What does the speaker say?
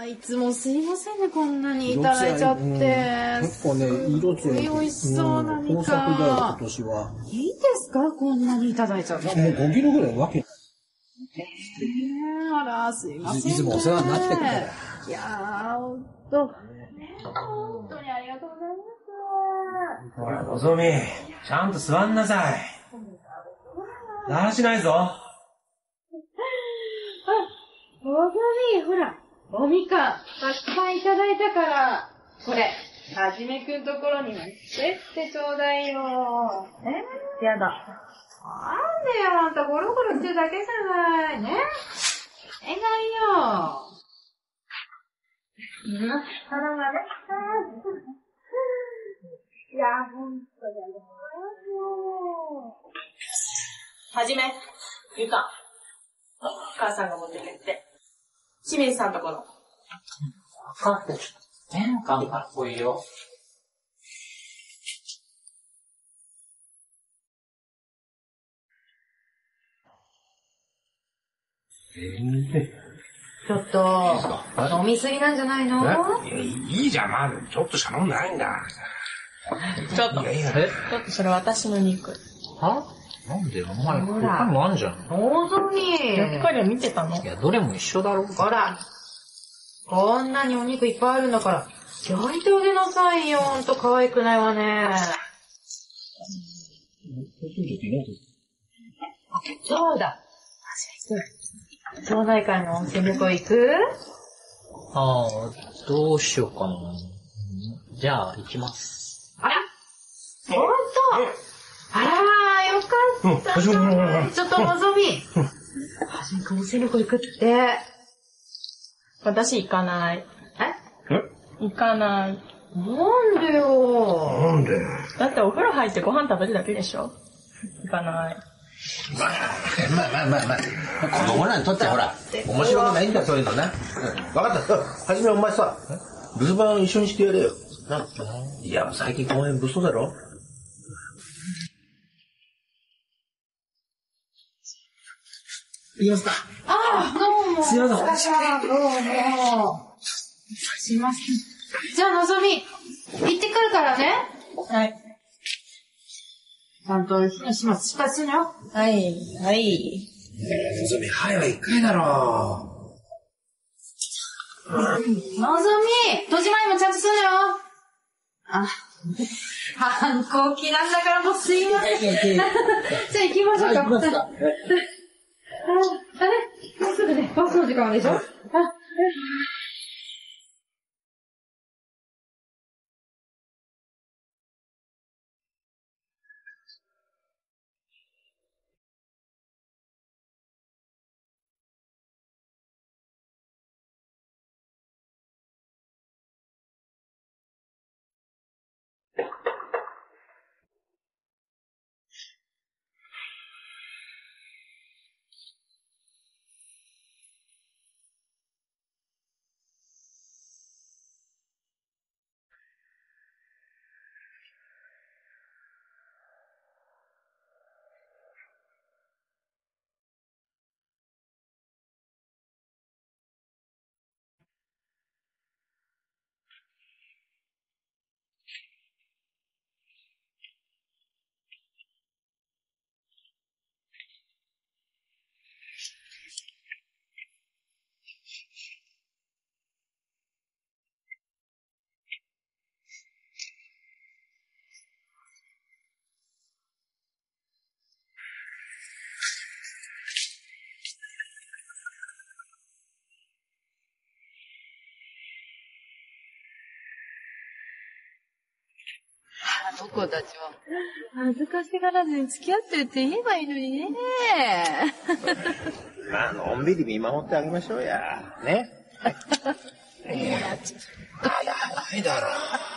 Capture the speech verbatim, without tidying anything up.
ー、いつもすいませんね、こんなにいただいちゃって。 結構ね、色ついて。 美味しそうなみかん。 豊作だよ、今年は。 いいですか、こんなにいただいちゃって。 もうごキロぐらいわけ。 えー、あら、すいません、ね。 いつもお世話になってるから。いやー、ほんと。本当にありがとうございます。 ほら、のぞみ、ちゃんと座んなさい。だらしないぞ。 あ、のぞみ、ほら、おみかん、たくさんいただいたから、これ、はじめくんところに持ってってちょうだいよ。えやだ。なんでよ、あんたゴロゴロしてるだけじゃない。ね。えないよ。うん、鼻がね。いや、ほんとだよ。はじめ、みかん。母さんが持ってけって。清水さんところ。 わかってる。玄関から来いよ。 ちょっと、飲みすぎなんじゃないの？ えいいじゃん、まだちょっとしか飲んでないんだ。 ちょっと、 いやいやちょっとそれ私の肉。 はなんでお前、他にもあんじゃん。 おーぞみやっぱり見てたの？ いや、どれも一緒だろ。 ほら、こんなにお肉いっぱいあるんだから、焼いてあげなさいよ。ほんと可愛くないわね。そうだ。町内会の温泉旅行行く？ ああ、どうしようかな。じゃあ、行きます。 あら、ほんと。あら、よかった。 うん、 ちょっとのぞみ。はじめくん温泉旅行行くって。 私行かない。 え？ え行かない。 なんでよ。 なんで？ だってお風呂入ってご飯食べるだけでしょ？行かない。 まあまあまあまあまあ。子供らにとってはほら、面白くないんだ、そういうのな。うん、分かった。はじめお前さ、留守番一緒にしてやれよ。な。いや、最近この辺物騒だろ。いきますか。 ああ、どうも。 すいません。 私はどうも。すいません。じゃあ、のぞみ、行ってくるからね。 はい。 ちゃんと始末失敗するのよ。 はい、はい。 のぞみ、はいは一回だろ。 のぞみ、戸締まりもちゃんとするのよ。あ、反抗期なんだからもうすいません。じゃあ行きましょうか。 行きますか。 あ、あれもうすぐね、バスの時間でしょ？あ、あの子たちは恥ずかしがらずに付き合ってるって言えばいいのにね。 まあ、のんびり見守ってあげましょうや。ね。いや、早いだろ。